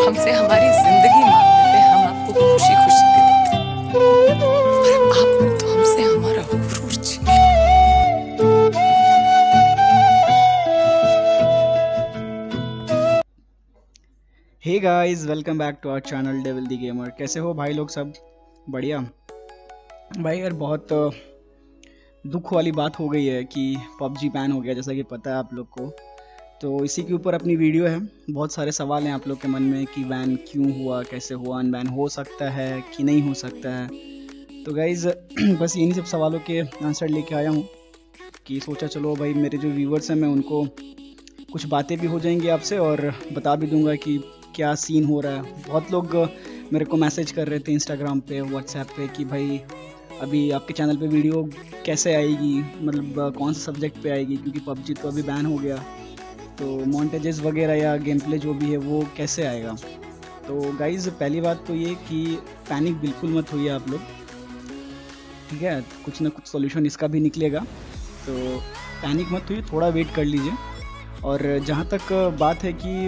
हमसे हमारी जिंदगी मांगते थे, हम आपको खुशी खुशी दे देते, और आपने तो हमसे हमारा गुरूर छीन लिया। Hey guys, welcome back to our channel DevilDGamer। कैसे हो भाई लोग? सब बढ़िया भाई। यार बहुत दुख वाली बात हो गई है कि PUBG बैन हो गया, जैसा कि पता है आप लोग को। तो इसी के ऊपर अपनी वीडियो है। बहुत सारे सवाल हैं आप लोग के मन में कि बैन क्यों हुआ, कैसे हुआ, अनबैन हो सकता है कि नहीं हो सकता है। तो गाइस बस इन्हीं सब सवालों के आंसर लेके आया हूँ कि सोचा चलो भाई मेरे जो व्यूवर्स हैं मैं उनको कुछ बातें भी हो जाएंगी आपसे और बता भी दूंगा कि क्या सीन हो रहा है। बहुत लोग मेरे को मैसेज कर रहे थे इंस्टाग्राम पे, व्हाट्सएप पे कि भाई अभी आपके चैनल पे वीडियो कैसे आएगी, मतलब कौन सा सब्जेक्ट पे आएगी, क्योंकि PUBG तो अभी बैन हो गया, तो मॉन्टेजेस वगैरह या गेम प्ले जो भी है वो कैसे आएगा। तो गाइज़ पहली बात तो ये कि पैनिक बिल्कुल मत होइए आप लोग, ठीक है। कुछ ना कुछ सॉल्यूशन इसका भी निकलेगा, तो पैनिक मत होइए, थोड़ा वेट कर लीजिए। और जहाँ तक बात है कि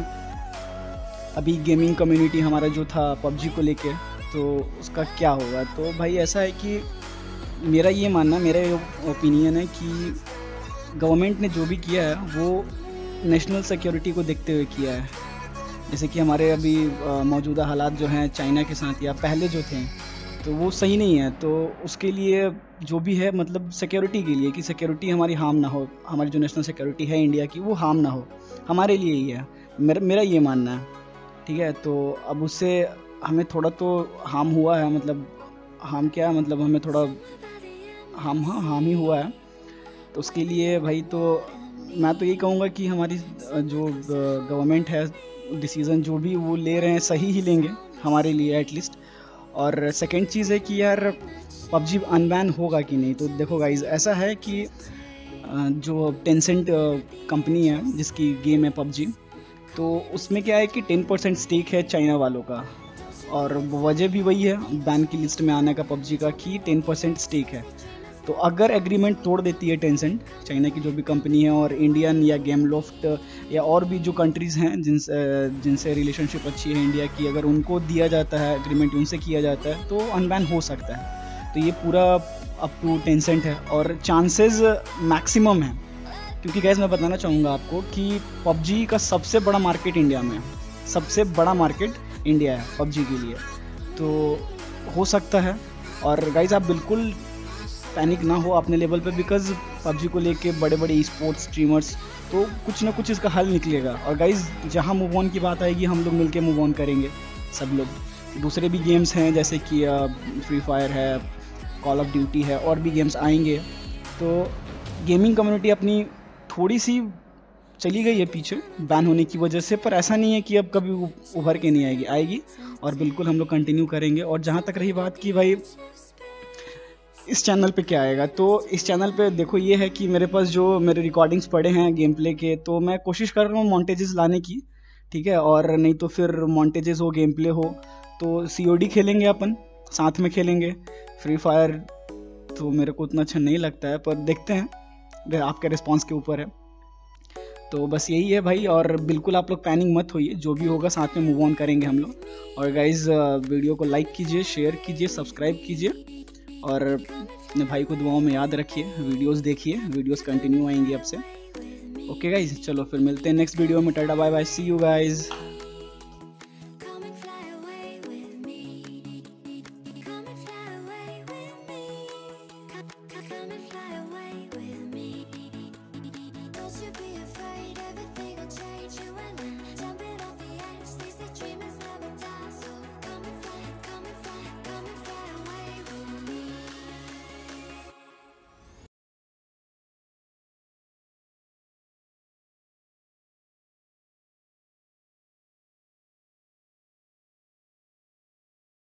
अभी गेमिंग कम्युनिटी हमारा जो था PUBG को लेके, तो उसका क्या होगा, तो भाई ऐसा है कि मेरा ये मानना, मेरा ये ओपिनियन है कि गवर्नमेंट ने जो भी किया है वो नेशनल सिक्योरिटी को देखते हुए किया है। जैसे कि हमारे अभी मौजूदा हालात जो हैं चाइना के साथ या पहले जो थे, तो वो सही नहीं है। तो उसके लिए जो भी है, मतलब सिक्योरिटी के लिए, कि सिक्योरिटी हमारी हार्म ना हो, हमारी जो नेशनल सिक्योरिटी है इंडिया की वो हार्म ना हो, हमारे लिए ही है। मेरा ये मानना है, ठीक है। तो अब उससे हमें थोड़ा तो हार्म हुआ है, मतलब हार्म क्या है, मतलब हमें थोड़ा हार्म ही हुआ है। तो उसके लिए भाई तो मैं तो यही कहूँगा कि हमारी जो गवर्नमेंट है, डिसीज़न जो भी वो ले रहे हैं सही ही लेंगे हमारे लिए एटलीस्ट। और सेकंड चीज़ है कि यार PUBG अनबैन होगा कि नहीं। तो देखो गाइज, ऐसा है कि जो टेंसेंट कंपनी है जिसकी गेम है PUBG, तो उसमें क्या है कि 10% स्टेक है चाइना वालों का, और वजह भी वही है बैन की लिस्ट में आने का PUBG का कि 10% स्टेक है। तो अगर एग्रीमेंट तोड़ देती है टेंसेंट, चाइना की जो भी कंपनी है, और इंडियन या गेमलॉफ्ट या और भी जो कंट्रीज़ हैं जिनसे रिलेशनशिप अच्छी है इंडिया की, अगर उनको दिया जाता है एग्रीमेंट, उनसे किया जाता है, तो अनबैन हो सकता है। तो ये पूरा अप टू टेंसेंट है और चांसेस मैक्सिमम है, क्योंकि गैस मैं बताना चाहूँगा आपको कि PUBG का सबसे बड़ा मार्केट इंडिया में है, सबसे बड़ा मार्केट इंडिया है PUBG के लिए। तो हो सकता है, और गाइज आप बिल्कुल पैनिक ना हो अपने लेवल पे, बिकॉज PUBG को लेके बड़े बड़े स्पोर्ट्स स्ट्रीमर्स, तो कुछ ना कुछ इसका हल निकलेगा। और गाइज जहाँ मूव ऑन की बात आएगी, हम लोग मिलके मूव ऑन करेंगे सब लोग। दूसरे भी गेम्स हैं जैसे कि फ्री फायर है, कॉल ऑफ ड्यूटी है, और भी गेम्स आएंगे। तो गेमिंग कम्युनिटी अपनी थोड़ी सी चली गई है पीछे बैन होने की वजह से, पर ऐसा नहीं है कि अब कभी उभर के नहीं आएगी, और बिल्कुल हम लोग कंटिन्यू करेंगे। और जहाँ तक रही बात कि भाई इस चैनल पे क्या आएगा, तो इस चैनल पे देखो ये है कि मेरे पास जो मेरे रिकॉर्डिंग्स पड़े हैं गेम प्ले के, तो मैं कोशिश कर रहा हूँ मॉन्टेजेस लाने की, ठीक है। और नहीं तो फिर मॉन्टेजेस हो, गेम प्ले हो, तो COD खेलेंगे अपन, साथ में खेलेंगे। फ्री फायर तो मेरे को उतना अच्छा नहीं लगता है, पर देखते हैं, आपके रिस्पॉन्स के ऊपर है। तो बस यही है भाई, और बिल्कुल आप लोग पैनिक मत होइए, जो भी होगा साथ में मूव ऑन करेंगे हम लोग। और गाइज वीडियो को लाइक कीजिए, शेयर कीजिए, सब्सक्राइब कीजिए, और अपने भाई को दुआओं में याद रखिए, वीडियोस देखिए, वीडियोस कंटिन्यू आएंगी अब से। ओके गाइज, चलो फिर मिलते हैं नेक्स्ट वीडियो में। Tata bye bye, see you guys. Be afraid, everything will change you and